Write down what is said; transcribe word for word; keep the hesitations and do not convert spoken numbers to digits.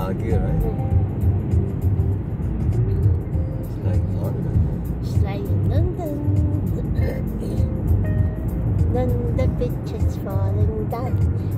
Bahagia, right? It's like London. It's like London. London, bitches falling down.